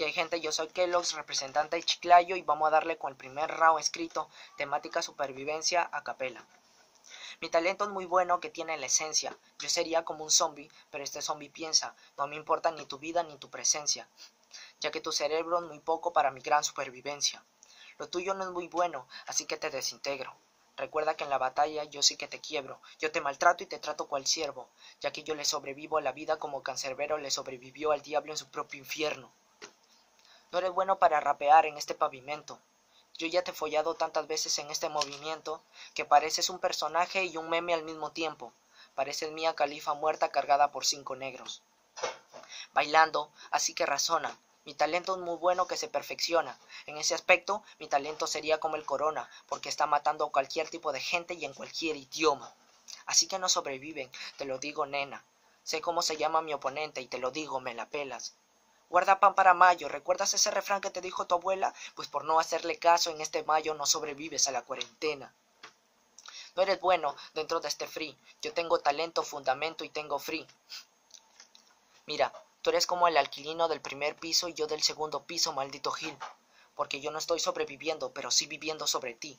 Que hay gente, yo soy Kellogg's, representante de Chiclayo, y vamos a darle con el primer round escrito, temática supervivencia a capela. Mi talento es muy bueno que tiene la esencia. Yo sería como un zombie, pero este zombie piensa, no me importa ni tu vida ni tu presencia, ya que tu cerebro es muy poco para mi gran supervivencia. Lo tuyo no es muy bueno, así que te desintegro. Recuerda que en la batalla yo sí que te quiebro, yo te maltrato y te trato cual siervo, ya que yo le sobrevivo a la vida como Cancerbero le sobrevivió al diablo en su propio infierno. No eres bueno para rapear en este pavimento. Yo ya te he follado tantas veces en este movimiento que pareces un personaje y un meme al mismo tiempo. Pareces Mia Khalifa muerta cargada por 5 negros. Bailando, así que razona. Mi talento es muy bueno que se perfecciona. En ese aspecto, mi talento sería como el corona, porque está matando a cualquier tipo de gente y en cualquier idioma. Así que no sobreviven, te lo digo, nena. Sé cómo se llama mi oponente y te lo digo, me la pelas. Guarda pan para mayo, ¿recuerdas ese refrán que te dijo tu abuela? Pues por no hacerle caso en este mayo no sobrevives a la cuarentena. No eres bueno dentro de este free. Yo tengo talento, fundamento y tengo free. Mira, tú eres como el alquilino del primer piso y yo del segundo piso, maldito Gil. Porque yo no estoy sobreviviendo, pero sí viviendo sobre ti.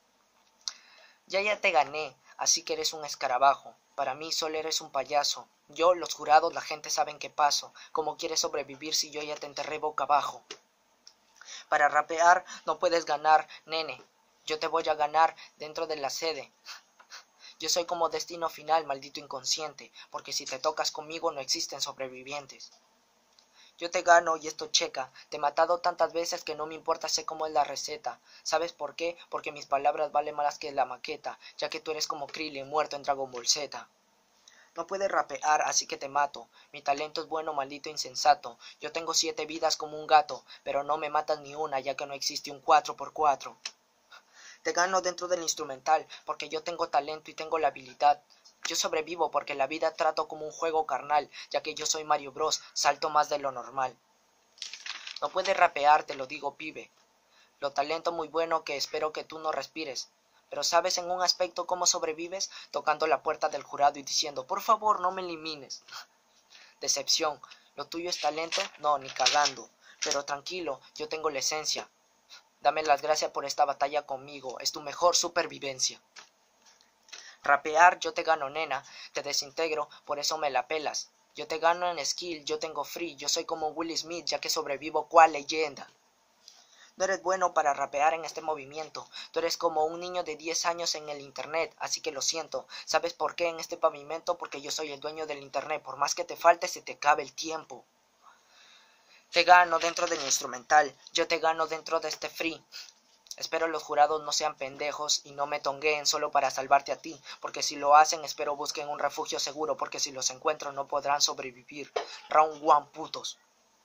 Ya te gané, así que eres un escarabajo. Para mí solo eres un payaso. Yo, los jurados, la gente saben qué paso. ¿Cómo quieres sobrevivir si yo ya te enterré boca abajo? Para rapear no puedes ganar, nene. Yo te voy a ganar dentro de la sede. Yo soy como destino final, maldito inconsciente, porque si te tocas conmigo no existen sobrevivientes. Yo te gano y esto checa, te he matado tantas veces que no me importa, sé cómo es la receta. ¿Sabes por qué? Porque mis palabras valen más que la maqueta, ya que tú eres como Krillin muerto en Dragon Ball Z. No puedes rapear, así que te mato. Mi talento es bueno, maldito insensato. Yo tengo 7 vidas como un gato, pero no me matas ni una, ya que no existe un 4x4. Te gano dentro del instrumental, porque yo tengo talento y tengo la habilidad. Yo sobrevivo porque la vida trato como un juego carnal, ya que yo soy Mario Bros, salto más de lo normal. No puedes rapear, te lo digo, pibe. Lo talento muy bueno que espero que tú no respires. Pero ¿sabes en un aspecto cómo sobrevives? Tocando la puerta del jurado y diciendo, por favor, no me elimines. Decepción, ¿lo tuyo es talento? No, ni cagando. Pero tranquilo, yo tengo la esencia. Dame las gracias por esta batalla conmigo, es tu mejor supervivencia. Rapear, yo te gano, nena, te desintegro, por eso me la pelas. Yo te gano en skill, yo tengo free, yo soy como Will Smith, ya que sobrevivo cual leyenda. No eres bueno para rapear en este movimiento, tú eres como un niño de 10 años en el internet, así que lo siento. ¿Sabes por qué en este pavimento? Porque yo soy el dueño del internet, por más que te falte se te acabe el tiempo. Te gano dentro del instrumental, yo te gano dentro de este free. Espero los jurados no sean pendejos y no me tongueen solo para salvarte a ti, porque si lo hacen espero busquen un refugio seguro, porque si los encuentro no podrán sobrevivir. Round 1, putos.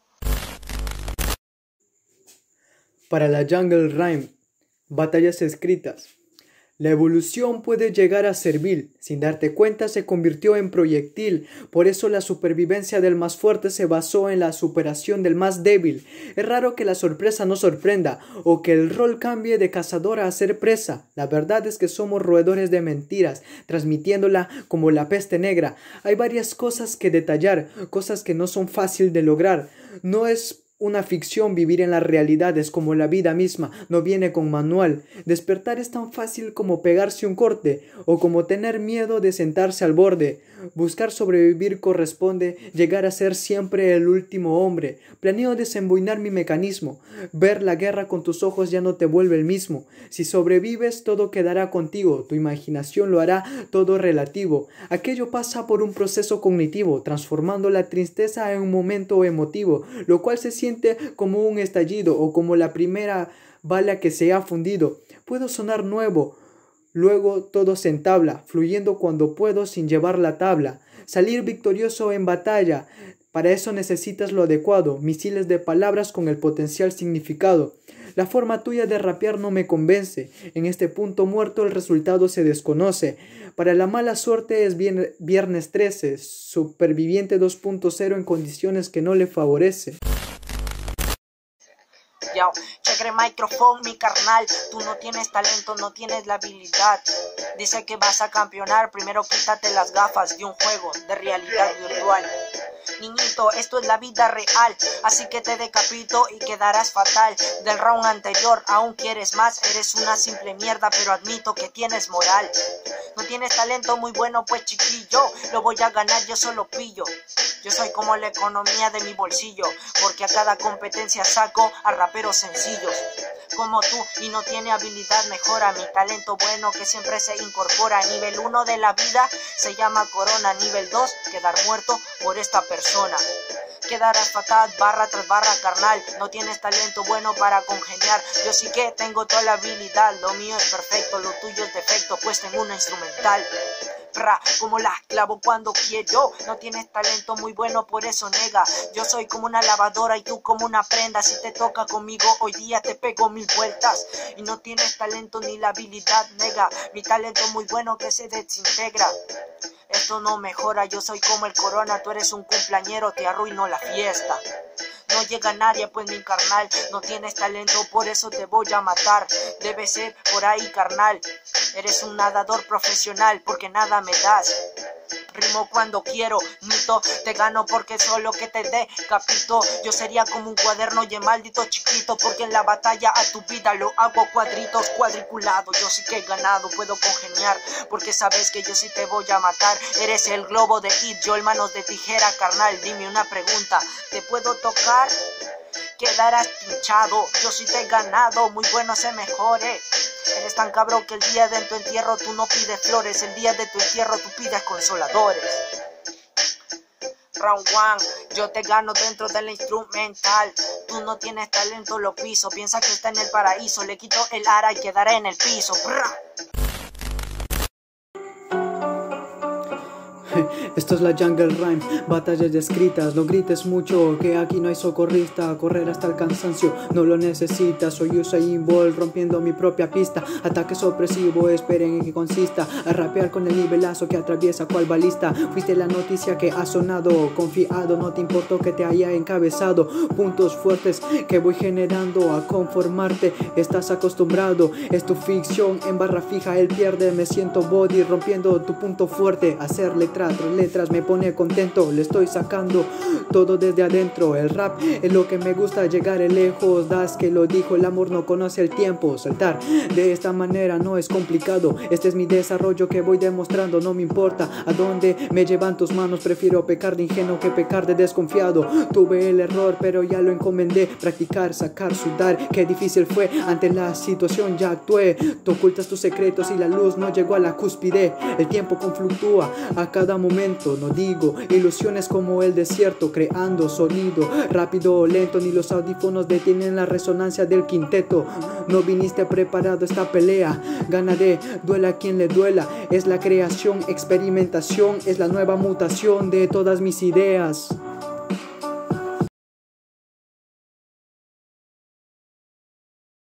Para la Jungle Rhyme, batallas escritas. La evolución puede llegar a ser vil, sin darte cuenta se convirtió en proyectil, por eso la supervivencia del más fuerte se basó en la superación del más débil. Es raro que la sorpresa no sorprenda, o que el rol cambie de cazador a ser presa. La verdad es que somos roedores de mentiras, transmitiéndola como la peste negra. Hay varias cosas que detallar, cosas que no son fácil de lograr. No es una ficción vivir en la realidad, es como la vida misma, no viene con manual. Despertar es tan fácil como pegarse un corte, o como tener miedo de sentarse al borde. Buscar sobrevivir corresponde llegar a ser siempre el último hombre. Planeo desemboinar mi mecanismo. Ver la guerra con tus ojos ya no te vuelve el mismo. Si sobrevives, todo quedará contigo. Tu imaginación lo hará todo relativo. Aquello pasa por un proceso cognitivo, transformando la tristeza en un momento emotivo, lo cual se siente como un estallido o como la primera bala que se ha fundido. Puedo sonar nuevo. Luego todo se entabla, fluyendo cuando puedo sin llevar la tabla. Salir victorioso en batalla. Para eso necesitas lo adecuado, misiles de palabras con el potencial significado. La forma tuya de rapear no me convence. En este punto muerto el resultado se desconoce. Para la mala suerte es viernes 13, superviviente 2.0 en condiciones que no le favorece. Yo, cheque micrófono, mi carnal, tú no tienes talento, no tienes la habilidad. Dice que vas a campeonar, primero quítate las gafas de un juego de realidad virtual. Niñito, esto es la vida real, así que te decapito y quedarás fatal. Del round anterior aún quieres más, eres una simple mierda, pero admito que tienes moral. No tienes talento muy bueno, pues chiquillo, lo voy a ganar, yo solo pillo. Yo soy como la economía de mi bolsillo, porque a cada competencia saco a raperos sencillos como tú y no tiene habilidad, mejora mi talento bueno que siempre se incorpora. Nivel 1 de la vida se llama corona, nivel 2 quedar muerto por esta persona. Quedarás fatal barra tras barra, carnal, no tienes talento bueno para congeniar. Yo sí que tengo toda la habilidad, lo mío es perfecto, lo tuyo es defecto, pues tengo una instrumental. Como la clavo cuando quiero, no tienes talento muy bueno, por eso nega. Yo soy como una lavadora y tú como una prenda. Si te toca conmigo hoy día te pego 1000 vueltas. Y no tienes talento ni la habilidad, nega. Mi talento muy bueno que se desintegra. Esto no mejora, yo soy como el corona, tú eres un cumpleañero, te arruino la fiesta. No llega nadie, pues mi carnal, no tienes talento, por eso te voy a matar. Debe ser por ahí, carnal. Eres un nadador profesional, porque nada me das. Rimo cuando quiero, mito, te gano porque solo que te decapito. Yo sería como un cuaderno y maldito chiquito, porque en la batalla a tu vida lo hago cuadritos, cuadriculado. Yo sí que he ganado, puedo congeniar, porque sabes que yo sí te voy a matar. Eres el globo de It, yo el manos de tijera, carnal. Dime una pregunta, ¿te puedo tocar? Quedarás pinchado, yo sí te he ganado, muy bueno se mejore. Eres tan cabrón que el día de tu entierro tú no pides flores, el día de tu entierro tú pides consoladores. Round 1, yo te gano dentro del instrumental. Tú no tienes talento, lo piso, piensa que está en el paraíso. Le quito el ara y quedaré en el piso. Esto es la Jungle Rhyme, batallas ya escritas. No grites mucho, que aquí no hay socorrista. Correr hasta el cansancio, no lo necesitas. Soy Usain Bolt rompiendo mi propia pista. Ataque sorpresivo, esperen en qué consista. A rapear con el nivelazo que atraviesa cual balista. Fuiste la noticia que ha sonado. Confiado, no te importó que te haya encabezado. Puntos fuertes que voy generando. A conformarte, estás acostumbrado. Es tu ficción, en barra fija él pierde. Me siento body rompiendo tu punto fuerte. Hacer letras me pone contento, le estoy sacando todo desde adentro. El rap es lo que me gusta, llegar lejos. Das que lo dijo, el amor no conoce el tiempo. Saltar de esta manera no es complicado. Este es mi desarrollo que voy demostrando. No me importa a dónde me llevan tus manos. Prefiero pecar de ingenuo que pecar de desconfiado. Tuve el error pero ya lo encomendé. Practicar, sacar, sudar, qué difícil fue. Ante la situación ya actué. Tú ocultas tus secretos y la luz no llegó a la cúspide. El tiempo confluctúa a cada momento, no digo ilusiones como el desierto, creando sonido rápido o lento, ni los audífonos detienen la resonancia del quinteto. No viniste preparado a esta pelea, ganaré, duela a quien le duela. Es la creación, experimentación, es la nueva mutación de todas mis ideas.